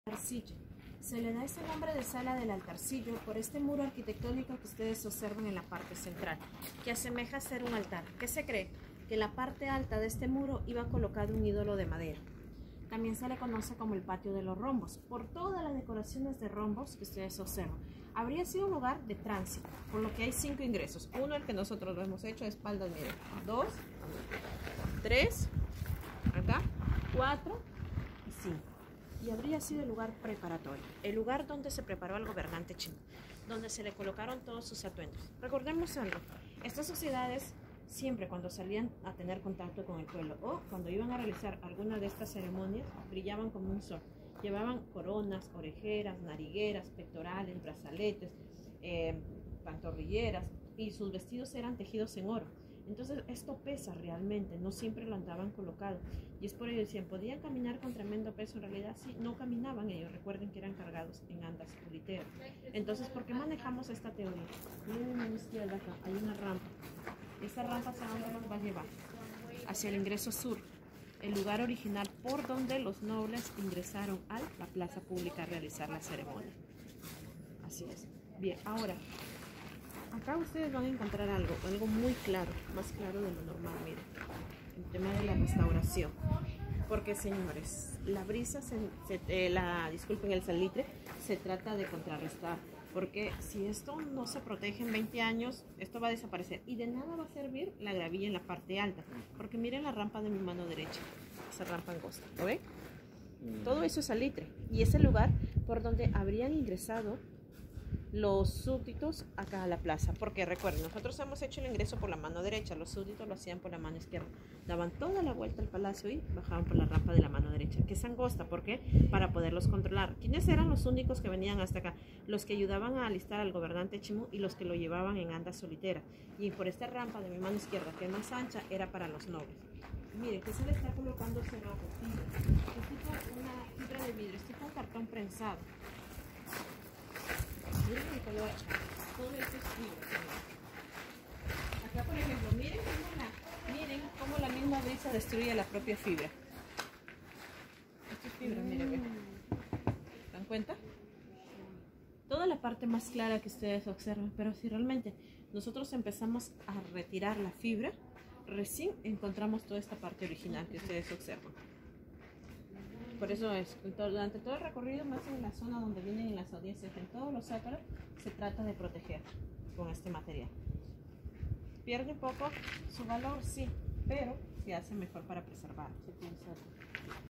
Altarcillo. Se le da este nombre de sala del altarcillo por este muro arquitectónico que ustedes observan en la parte central, que asemeja a ser un altar. ¿Qué se cree? Que en la parte alta de este muro iba colocado un ídolo de madera. También se le conoce como el patio de los rombos, por todas las decoraciones de rombos que ustedes observan. Habría sido un lugar de tránsito, por lo que hay 5 ingresos. Uno, el que nosotros lo hemos hecho de espaldas, miren. 2, 3, acá, 4 y 5. Y habría sido el lugar preparatorio, el lugar donde se preparó al gobernante chino, donde se le colocaron todos sus atuendos. Recordemos algo, estas sociedades siempre cuando salían a tener contacto con el pueblo o cuando iban a realizar alguna de estas ceremonias, brillaban como un sol. Llevaban coronas, orejeras, narigueras, pectorales, brazaletes, pantorrilleras, y sus vestidos eran tejidos en oro. Entonces esto pesa realmente, no siempre lo andaban colocado. Y es por ello decían, ¿podían caminar con tremendo peso? En realidad sí, no caminaban ellos, recuerden que eran cargados en andas soliteras. Entonces, ¿por qué manejamos esta teoría? Miren a la izquierda acá, hay una rampa. Esta rampa ¿hacia dónde nos va a llevar? Hacia el ingreso sur, el lugar original por donde los nobles ingresaron a la plaza pública a realizar la ceremonia. Así es. Bien, ahora acá ustedes van a encontrar algo muy claro, más claro de lo normal, miren, el tema de la restauración. Porque, señores, la brisa, disculpen, el salitre, se trata de contrarrestar. Porque si esto no se protege en 20 años, esto va a desaparecer. Y de nada va a servir la gravilla en la parte alta. Porque miren la rampa de mi mano derecha, esa rampa angosta, ¿lo ven? Todo eso es salitre. Y es el lugar por donde habrían ingresado los súbditos acá a la plaza, porque recuerden, nosotros hemos hecho el ingreso por la mano derecha, los súbditos lo hacían por la mano izquierda, daban toda la vuelta al palacio y bajaban por la rampa de la mano derecha, que es angosta, ¿por qué? Para poderlos controlar. ¿Quiénes eran los únicos que venían hasta acá? Los que ayudaban a alistar al gobernante Chimú y los que lo llevaban en andas solitera. Y por esta rampa de mi mano izquierda, que es más ancha, era para los nobles. Miren, que se le está colocando cerrojo, es tipo una fibra de vidrio, es tipo un cartón prensado. Miren el color, todo esto es fibra. Acá, por ejemplo, miren cómo la misma brisa destruye la propia fibra. Esto es fibra, miren, ¿ven? ¿Se dan cuenta? Toda la parte más clara que ustedes observan, pero si realmente nosotros empezamos a retirar la fibra, recién encontramos toda esta parte original que ustedes observan. Por eso es, durante todo el recorrido, más en la zona donde vienen las audiencias, en todos los zócalos, se trata de proteger con este material. Pierde un poco su valor, sí, pero se hace mejor para preservar.